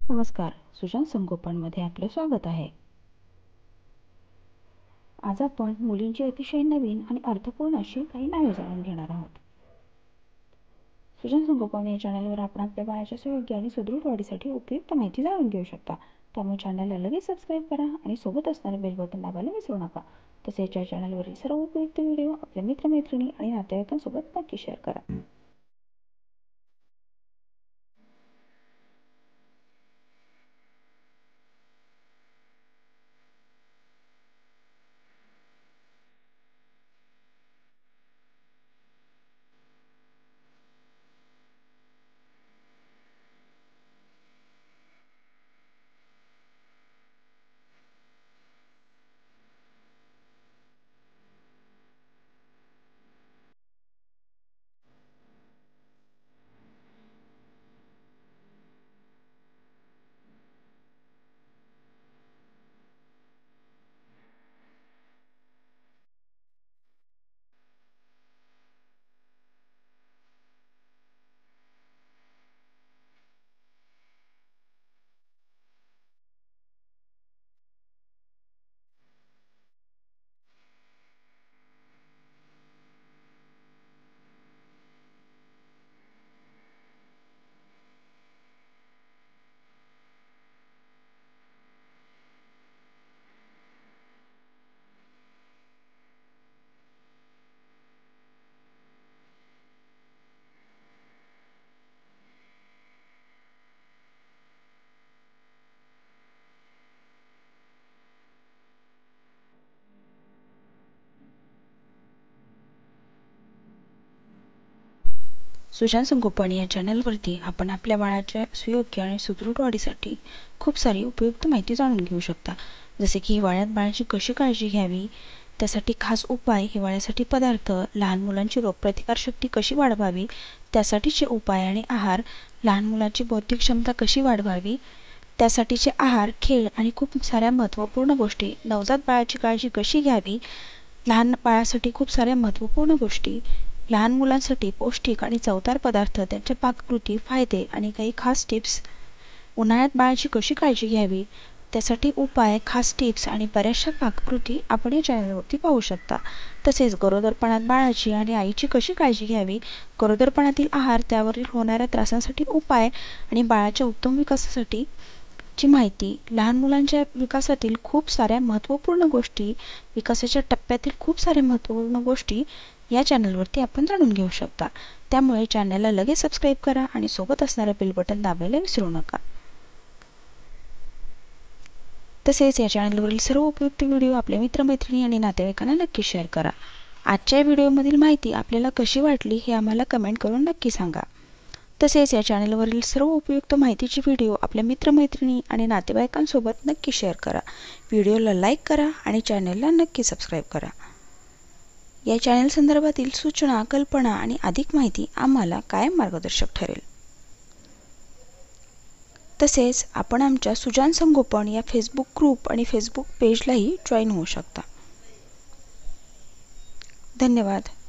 नमस्कार, सुशांत संगोपनमध्ये आपले स्वागत आहे। आज आपण मुलींची अतिशय नवीन आणि अर्थपूर्ण अशी काही नावे जाणून घेणार आहोत। सुशांत संगोपन या चॅनलवर आपण आपल्या बाळाच्या सुयोग्य आणि सुदृढ वाढीसाठी उपयुक्त माहिती जाणून घेऊ शकता। त्यामुळे चॅनलला लगेच सबस्क्राईब करा आणि सोबत असणारे बेल बटन दाबायला विसरू नका। तसेच या चॅनलवरील सर्व उपयुक्त व्हिडिओ आपल्या मित्रमैत्रिणी आणि नातेवाईकांसोबत नक्की शेअर करा। सुशांत संगोपन या चॅनलवरती आपण आपल्या बाळाच्या सुयोग्य आणि सुदृढ वाढीसाठी खूप सारी उपयुक्त माहिती जाणून घेऊ शकता। जसे की हिवाळ्यात बाळाची कशी काळजी घ्यावी, त्यासाठी खास उपाय, हिवाळ्यासाठी पदार्थ, लहान मुलांची रोगप्रतिकारशक्ती कशी वाढवावी, त्यासाठीचे उपाय आणि आहार, लहान मुलांची बौद्धिक क्षमता कशी वाढवावी, त्यासाठीचे आहार, खेळ आणि खूप साऱ्या महत्त्वपूर्ण गोष्टी, नवजात बाळाची काळजी कशी घ्यावी, लहान बाळासाठी खूप साऱ्या महत्त्वपूर्ण गोष्टी, लहान मुलांसाठी पौष्टिक आणि चवदार पदार्थ, त्यांच्या पाककृती, फायदे आणि काही खास टिप्स, उन्हाळ्यात बाळाची कशी काळजी घ्यावी, त्यासाठी उपाय, खास टिप्स आणि बऱ्याचशा पाककृती आपण या चॅनलवरती पाहू शकता। तसेच गरोदरपणात बाळाची आणि आईची कशी काळजी घ्यावी, गरोदरपणातील आहार, त्यावरील होणाऱ्या त्रासांसाठी उपाय आणि बाळाच्या उत्तम विकासासाठी ची माहिती, लहान मुलांच्या विकासातील खूप साऱ्या महत्त्वपूर्ण गोष्टी, विकासाच्या टप्प्यातील खूप साऱ्या महत्त्वपूर्ण गोष्टी या चॅनलवरती आपण जाणून घेऊ शकता। त्यामुळे चॅनलला लगेच सबस्क्राईब करा आणि सोबत असणारे बेल बटन दाबायला विसरू नका। तसेच या चॅनलवरील सर्व उपयुक्त व्हिडिओ आपल्या मित्रमैत्रिणी आणि नातेवाईकांना नक्की शेअर करा। आजच्या व्हिडिओमधील माहिती आपल्याला कशी वाटली हे आम्हाला कमेंट करून नक्की सांगा। तसेच या चॅनलवरील सर्व उपयुक्त माहितीचे व्हिडिओ आपल्या मित्रमैत्रिणी आणि नातेवाईकांसोबत नक्की शेअर करा। व्हिडिओला लाईक करा आणि चॅनलला नक्की सबस्क्राईब करा। या चॅनल संदर्भातील सूचना, कल्पना आणि अधिक माहिती आम्हाला कायम मार्गदर्शक ठरेल। तसेच आपण आमच्या सुशांत संगोपन या फेसबुक ग्रुप आणि फेसबुक पेजलाही जॉईन होऊ शकता। धन्यवाद।